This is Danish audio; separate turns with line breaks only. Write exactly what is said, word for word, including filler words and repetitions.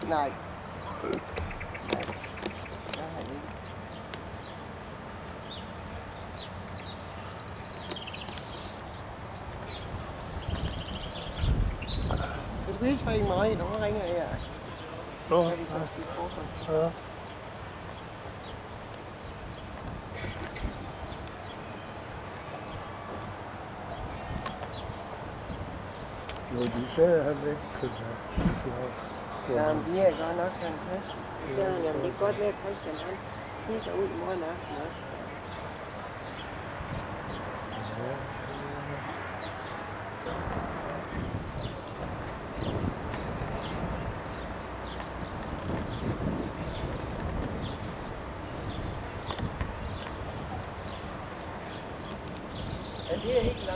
Nej. Nej. Jeg har ikke. Du skal hilse fra Inger Marie, når hun ringer her.
Nå,
Så kan vi så spise frokost.
ja. Jo, de sagde, at han ikke kunne have.
Ja, men de er godt nok fantastisk. Så sagde han, jamen det kan godt være, at Christian han kigger ud i morgen aften også.
Ja.
Ja, det er helt